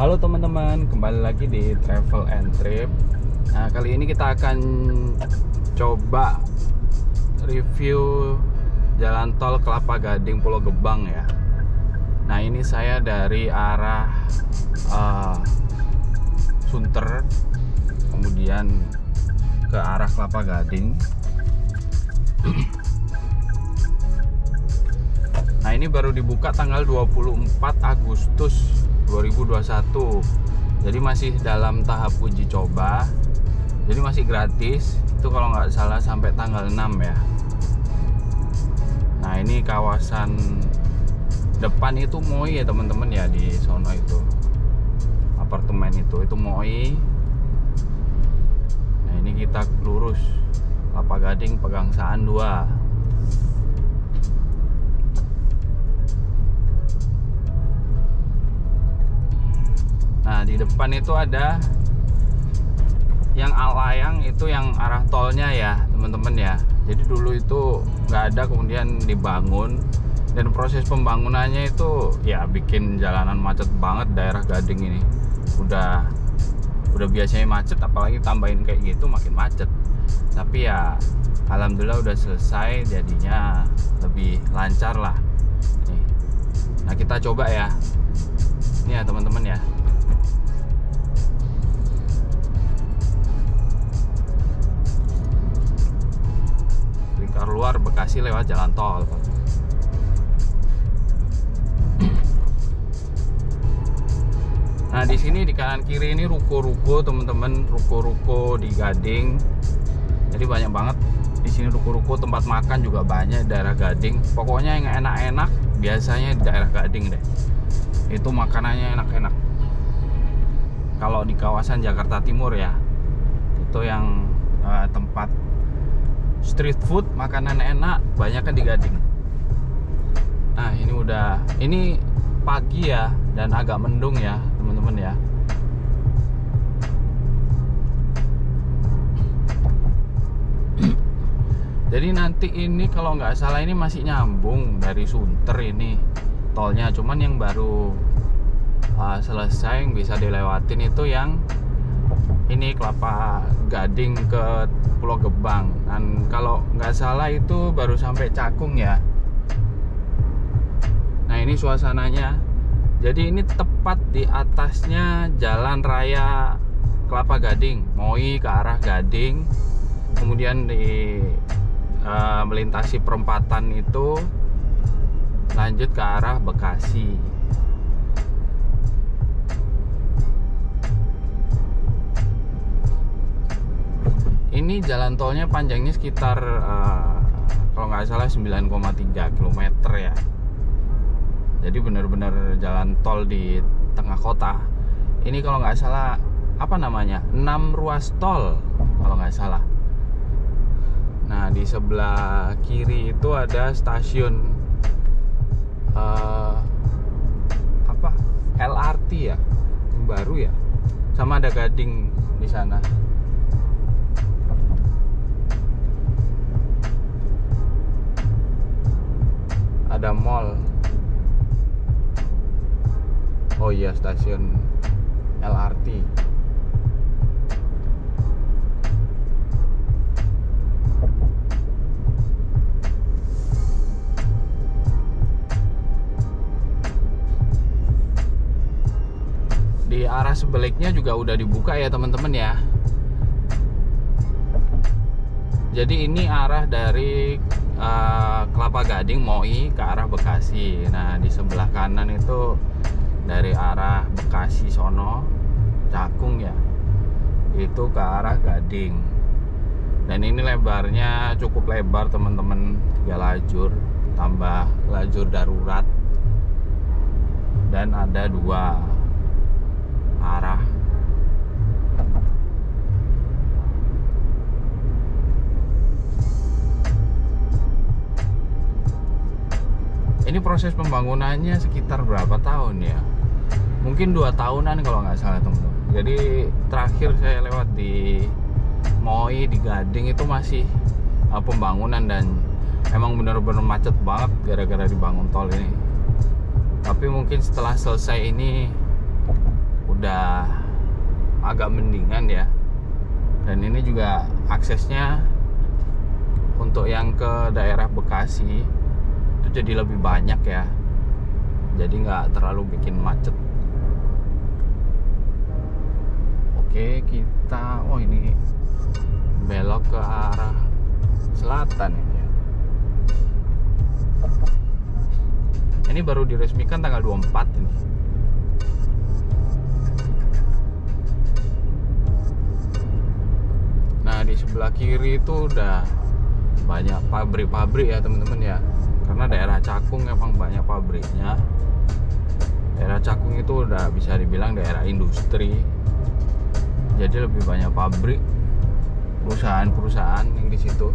Halo teman-teman, kembali lagi di Travel and Trip. Nah, kali ini kita akan coba review jalan tol Kelapa Gading Pulau Gebang ya. Nah, ini saya dari arah Sunter, kemudian ke arah Kelapa Gading. Nah, ini baru dibuka tanggal 24 Agustus 2021. Jadi masih dalam tahap uji coba. Jadi masih gratis. Itu kalau nggak salah sampai tanggal 6 ya. Nah, ini kawasan depan itu Moi ya teman-teman ya, di sono itu. Apartemen itu Moi. Nah, ini kita lurus Kelapa Gading Pegangsaan 2. Nah, di depan itu ada yang alayang, itu yang arah tolnya ya teman-teman ya. Jadi dulu itu nggak ada, kemudian dibangun, dan proses pembangunannya itu ya bikin jalanan macet banget daerah Gading ini. Udah biasanya macet, apalagi tambahin kayak gitu makin macet. Tapi ya alhamdulillah udah selesai, jadinya lebih lancar lah. Nih. Nah, kita coba ya. Ini ya teman-teman ya. Luar Bekasi lewat jalan tol. Nah, di sini di kanan kiri ini ruko-ruko teman-teman, ruko-ruko di Gading. Jadi banyak banget di sini ruko-ruko, tempat makan juga banyak di daerah Gading. Pokoknya yang enak-enak biasanya di daerah Gading deh. Itu makanannya enak-enak. Kalau di kawasan Jakarta Timur ya, itu yang tempat street food, makanan enak banyak kan di Gading. Nah, ini pagi ya, dan agak mendung ya teman-teman ya. Jadi nanti ini kalau nggak salah ini masih nyambung dari Sunter ini tolnya, cuman yang baru selesai yang bisa dilewatin itu yang ini Kelapa Gading ke Pulau Gebang. Dan kalau nggak salah itu baru sampai Cakung ya. Nah, ini suasananya. Jadi ini tepat di atasnya jalan raya Kelapa Gading, Moi ke arah Gading. Kemudian melintasi perempatan itu lanjut ke arah Bekasi. Ini jalan tolnya panjangnya sekitar kalau nggak salah 9,3 km ya. Jadi benar-benar jalan tol di tengah kota. Ini kalau nggak salah apa namanya, 6 ruas tol kalau nggak salah. Nah, di sebelah kiri itu ada stasiun LRT ya, yang baru ya. Sama ada Gading di sana. Ada mall. Oh iya, stasiun LRT. Di arah sebaliknya juga udah dibuka ya teman-teman ya. Jadi ini arah dari Kelapa Gading Moi ke arah Bekasi. Nah, di sebelah kanan itu dari arah Bekasi sono, Cakung ya, itu ke arah Gading. Dan ini lebarnya cukup lebar teman-teman, 3 lajur tambah lajur darurat, dan ada 2 arah. Ini proses pembangunannya sekitar berapa tahun ya? Mungkin 2 tahunan kalau nggak salah teman-teman. Jadi terakhir saya lewat di Moi di Gading itu masih pembangunan, dan emang benar-benar macet banget gara-gara dibangun tol ini. Tapi mungkin setelah selesai ini udah agak mendingan ya. Dan ini juga aksesnya untuk yang ke daerah Bekasi itu jadi lebih banyak ya, jadi nggak terlalu bikin macet. Oke, kita ini belok ke arah selatan ini ya. Ini baru diresmikan tanggal 24 ini. Nah, di sebelah kiri itu udah banyak pabrik-pabrik ya teman-teman ya. Karena daerah Cakung emang banyak pabriknya. Daerah Cakung itu udah bisa dibilang daerah industri. Jadi lebih banyak pabrik, perusahaan-perusahaan yang di situ.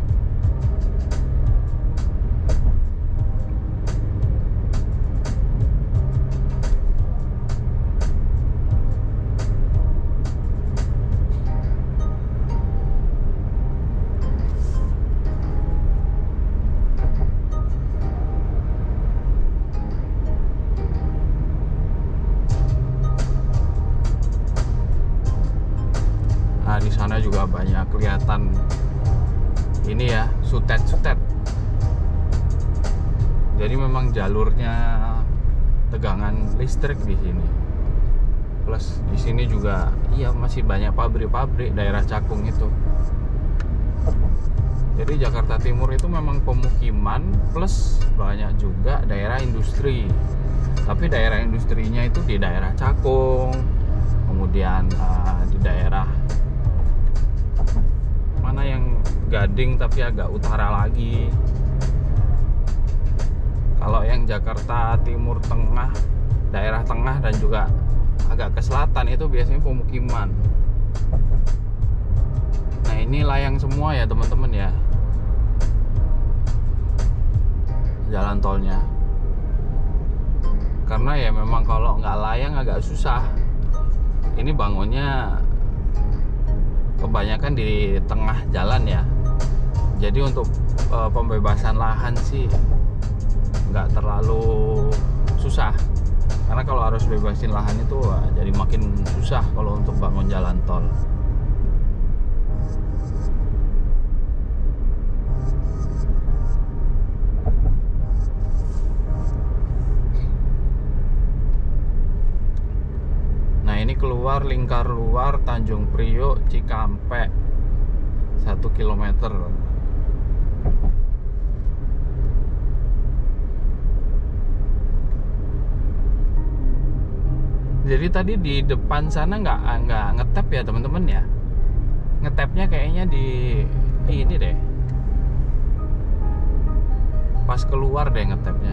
Nah, di sana juga banyak kelihatan ini ya, sutet-sutet. Jadi memang jalurnya tegangan listrik di sini. Plus di sini juga iya masih banyak pabrik-pabrik daerah Cakung itu. Jadi Jakarta Timur itu memang pemukiman plus banyak juga daerah industri. Tapi daerah industrinya itu di daerah Cakung, kemudian di daerah mana yang Gading tapi agak utara lagi. Kalau yang Jakarta Timur Tengah, daerah tengah dan juga agak ke selatan itu biasanya pemukiman. Nah, ini layang semua ya teman-teman ya, jalan tolnya. Karena ya memang kalau nggak layang agak susah. Ini bangunnya kebanyakan di tengah jalan ya. Jadi untuk pembebasan lahan sih nggak terlalu susah. Karena kalau harus bebasin lahan itu jadi makin susah kalau untuk bangun jalan tol. Nah, ini keluar lingkar luar Tanjung Priok Cikampek 1 kilometer. Jadi tadi di depan sana nggak ngetap ya teman-teman ya. Ngetapnya kayaknya di ini deh. Pas keluar deh ngetapnya.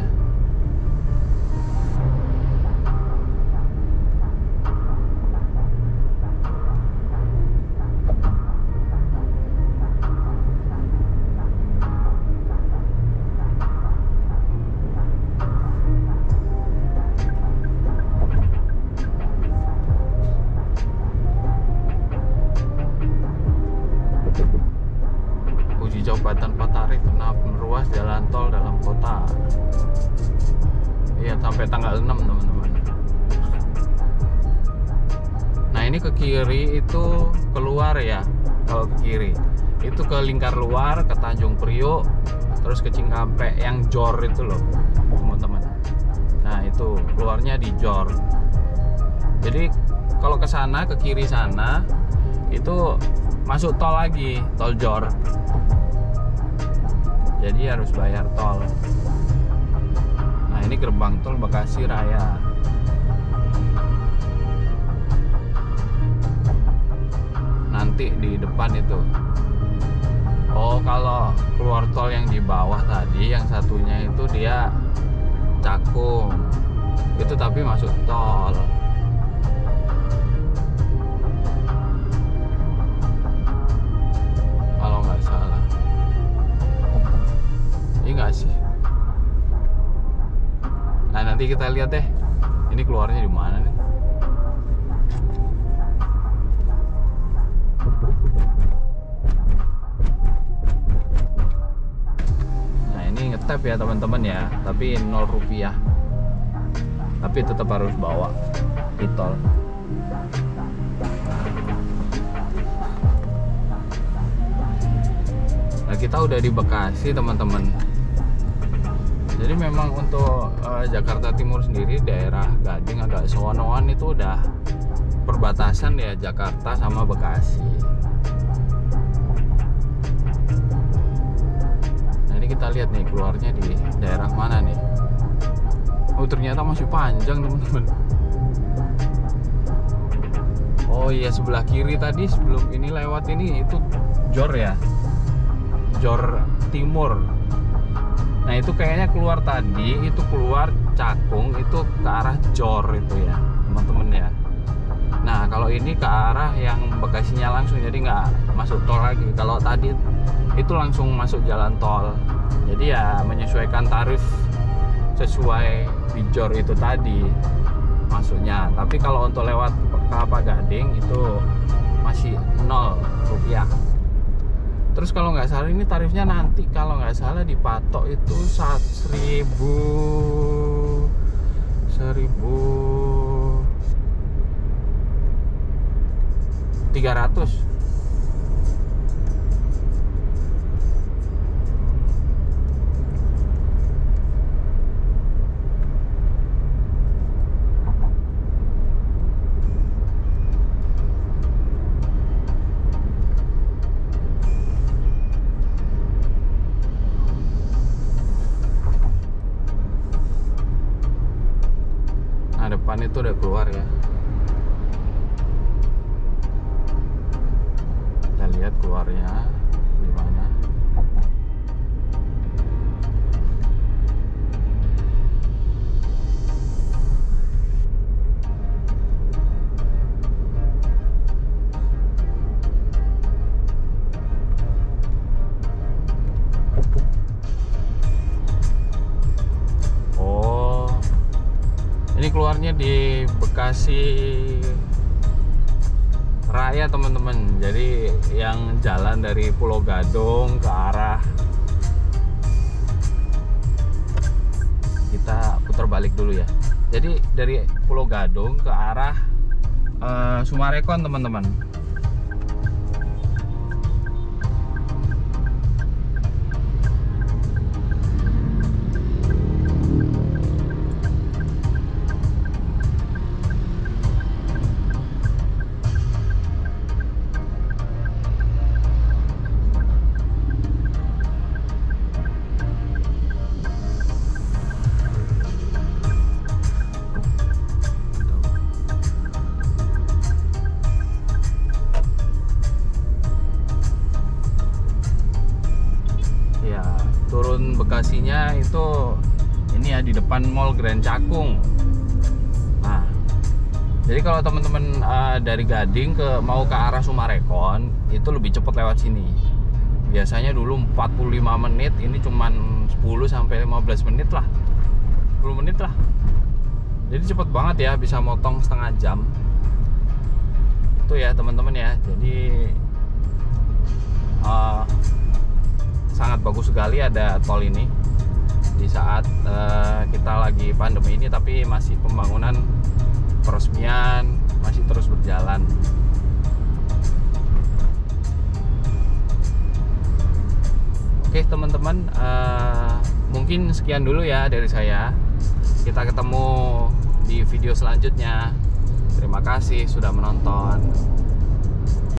Coba tanpa tarif meruas jalan tol dalam kota. Iya, sampai tanggal 6 teman-teman. Nah, ini ke kiri itu keluar ya. Kalau ke kiri itu ke lingkar luar, ke Tanjung Priok, terus ke Cikampek yang Jor itu loh teman-teman. Nah, itu keluarnya di Jor. Jadi kalau ke sana, ke kiri sana itu masuk tol lagi, tol Jor. Jadi harus bayar tol. Nah, ini gerbang tol Bekasi Raya. Nanti di depan itu. Oh, kalau keluar tol yang di bawah tadi, yang satunya itu dia Cakung. Itu tapi masuk tol. Kalau nggak salah. Iya nggak sih? Nah, nanti kita lihat deh. Ini keluarnya di mana nih? Nah, ini ngetap ya teman-teman ya. Tapi 0 rupiah. Tapi tetap harus bawa di tol. Nah, kita udah di Bekasi teman-teman. Jadi memang untuk Jakarta Timur sendiri, daerah Gading agak sewonoan itu udah perbatasan ya Jakarta sama Bekasi. Nah ini kita lihat nih keluarnya di daerah mana nih. Oh ternyata masih panjang teman-teman. Oh iya, sebelah kiri tadi sebelum ini lewat ini itu Jor ya, Jor Timur. Nah itu kayaknya keluar tadi, itu keluar Cakung, itu ke arah Jor itu ya teman-teman ya. Nah kalau ini ke arah yang Bekasinya langsung, jadi nggak masuk tol lagi. Kalau tadi itu langsung masuk jalan tol, jadi ya menyesuaikan tarif sesuai di Jor itu tadi masuknya. Tapi kalau untuk lewat Kelapa Gading itu masih 0 rupiah. Terus kalau nggak salah ini tarifnya nanti kalau nggak salah dipatok itu 1.300. Nah depan itu udah keluar ya. Kita lihat keluarnya di mana. Ini keluarnya di Bekasi Raya teman-teman. Jadi yang jalan dari Pulau Gadung ke arah, kita putar balik dulu ya. Jadi dari Pulau Gadung ke arah Sumarekon teman-teman. Turun Bekasinya itu ini ya di depan Mall Grand Cakung. Nah, jadi kalau teman-teman dari Gading mau ke arah Sumarekon itu lebih cepat lewat sini. Biasanya dulu 45 menit, ini cuman 10 sampai 15 menit lah. 10 menit lah. Jadi cepet banget ya, bisa motong setengah jam. Itu ya teman-teman ya. Jadi sangat bagus sekali ada tol ini di saat kita lagi pandemi ini, tapi masih pembangunan peresmian masih terus berjalan. Oke teman-teman, mungkin sekian dulu ya dari saya. Kita ketemu di video selanjutnya. Terima kasih sudah menonton.